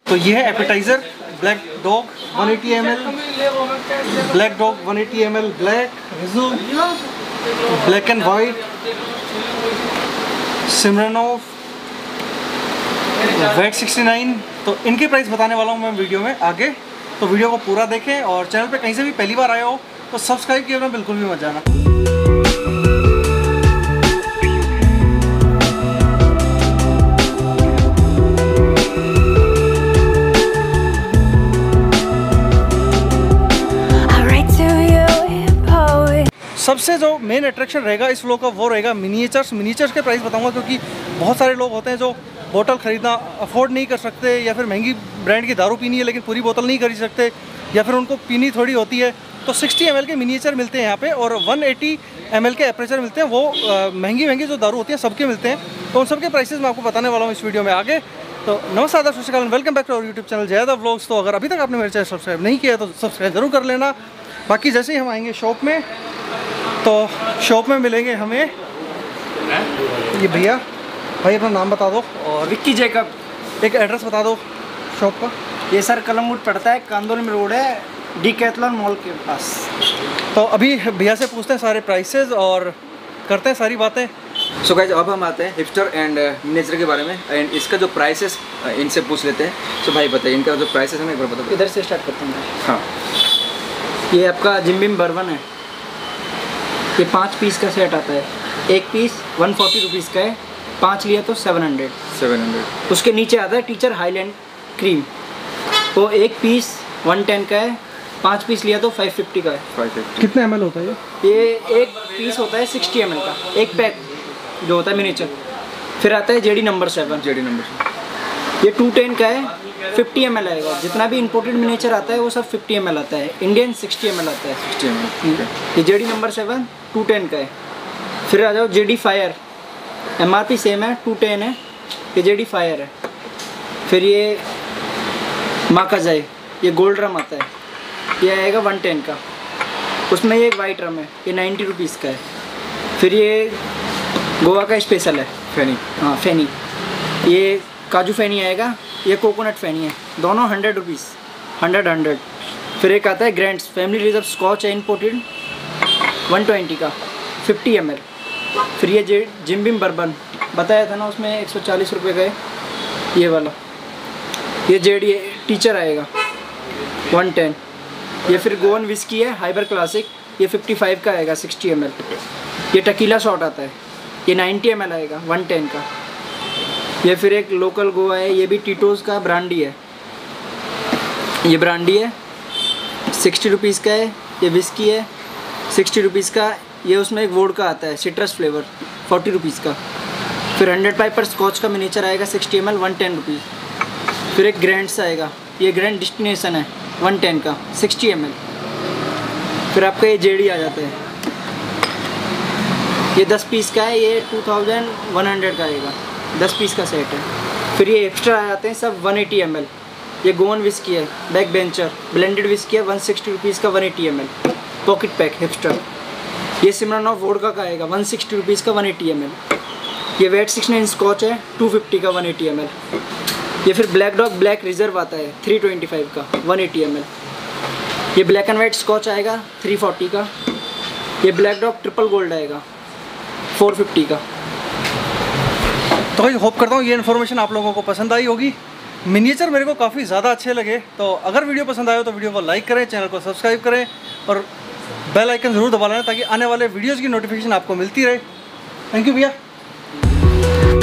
तो ये है appetiser black dog 180 ml, black dog 180 ml, black रिजू, black and white, Smirnoff, Vat 69। तो इनके प्राइस बताने वाला हूँ मैं वीडियो में आगे, तो वीडियो को पूरा देखें और चैनल पे कहीं से भी पहली बार आए हो तो सब्सक्राइब किए बिना बिल्कुल भी मत जाना। सबसे जो मेन अट्रैक्शन रहेगा इस व्लॉग का वो रहेगा मिनिएचर्स के प्राइस बताऊंगा, क्योंकि बहुत सारे लोग होते हैं जो बोतल ख़रीदना अफोर्ड नहीं कर सकते, या फिर महंगी ब्रांड की दारू पीनी है लेकिन पूरी बोतल नहीं खरीद सकते, या फिर उनको पीनी थोड़ी होती है। तो 60 ml के मिनिएचर मिलते हैं यहाँ पे, और 180 ml के एपरेचर मिलते हैं। वो महंगी जो दारू होती है सबके मिलते हैं। तो उन सबके प्राइसेस मैं आपको बताने वाला हूँ इस वीडियो में आगे। तो नमस्कार दर्शक, welcome back to our YouTube channel ज़्यादा व्लॉग्स। तो अगर अभी तक आपने मेरे चैनल सब्सक्राइब नहीं किया तो सब्सक्राइब जरूर कर लेना। बाकी जैसे ही हम आएंगे शॉप में, तो शॉप में मिलेंगे हमें ये भैया। भाई अपना नाम बता दो। और विक्की जैकब। एक एड्रेस बता दो शॉप का। ये सर कलमवुड पड़ता है, कांदोल में रोड है, डीकैथलॉन मॉल के पास। तो अभी भैया से पूछते हैं सारे प्राइसेस और करते हैं सारी बातें। सो गाइस, अब हम आते हैं हिपस्टर एंड मिनिएचर के बारे में, एंड इसका जो प्राइसेस इनसे पूछ लेते हैं। सो भाई बताइए इनका जो प्राइसेस है ना, एक बार बता दो। इधर से स्टार्ट करते हैं। हाँ, ये आपका जिम बिम बर्बन है। ये 5 पीस का सेट आता है। एक पीस 140 रुपीज़ का है, 5 लिया तो 700। उसके नीचे आता है टीचर हाईलैंड क्रीम, वो एक पीस 110 का है, 5 पीस लिया तो 550 का है। 550 कितने ml होता है ये एक पीस होता है 60 ml का, एक पैक जो होता है मिनिएचर। फिर आता है जेडी नंबर 7। ये 210 का है, 50 ml आएगा। जितना भी इंपोर्टेड मिनिएचर आता है वो सब 50 ml आता है। इंडियन 60 ml आता है। 60 ml। ये जेडी नंबर 7 210 का है। फिर आ जाओ जेडी फायर, MRP सेम है, 210 है। ये जेडी फायर है। फिर ये माकाजाई, ये गोल्ड रम आता है, ये आएगा 110 का। उसमें ये एक वाइट रम है, ये 90 रुपीज़ का है। फिर ये गोवा का स्पेशल है फैनी। हाँ फैनी, ये काजू फैनी आएगा, ये कोकोनट फैनी है। दोनों 100 रुपीज़, 100। फिर एक आता है ग्रैंड्स फैमिली रिजर्व स्कॉच है इम्पोर्टेड, 120 का, 50 ml। फिर ये जिम बिम बर्बन बताया था ना, उसमें 140 रुपये का है ये वाला। ये जेडी टीचर आएगा 110। ये फिर गोवन विस्की है हाइबर क्लासिक, ये 55 का आएगा, 60 ml। ये टकीला शॉट आता है, ये 90 ml आएगा, 110 का। ये फिर एक लोकल गोवा है, ये भी टीटोज़ का ब्रांडी है। ये ब्रांडी है, 60 रुपीज़ का है। ये विस्की है, 60 रुपीज़ का। ये उसमें एक वोडका आता है सिट्रस फ्लेवर, 40 रुपीज़ का। फिर 100 पाइपर स्कॉच का मिनिएचर आएगा 60 ml, 110 रुपीज़। फिर एक ग्रैंड्स आएगा, ये ग्रैंड डेस्टिनेशन है 110 का, 60 ml। फिर आपका ये जेडी आ जाता है, ये 10 पीस का है, ये 2100 का आएगा, 10 पीस का सेट है। फिर ये एक्स्ट्रा आ जाते हैं सब 180 ml। ये गोवन विस्की है, बैक बेंचर ब्लेंडेड विस्की है, 160 रुपीज़ का, 180 ml पॉकेट पैक हिपस्टर। ये सिमरनॉफ वोडका का आएगा, 160 रुपीज़ का, 180 ml। ये वेट 69 स्कॉच है, 250 का, 180 ml। ये फिर ब्लैक डॉग ब्लैक रिजर्व आता है 325 का, 180 ml। ये ब्लैक एंड वाइट स्कॉच आएगा 340 का। ये ब्लैक डॉग ट्रिपल गोल्ड आएगा 450 का। तो भाई होप करता हूँ ये इन्फॉर्मेशन आप लोगों को पसंद आई होगी। मिनिएचर मेरे को काफ़ी ज़्यादा अच्छे लगे। तो अगर वीडियो पसंद आए तो वीडियो को लाइक करें, चैनल को सब्सक्राइब करें और बेल आइकन ज़रूर दबा लेना ताकि आने वाले वीडियोज़ की नोटिफिकेशन आपको मिलती रहे। थैंक यू भैया।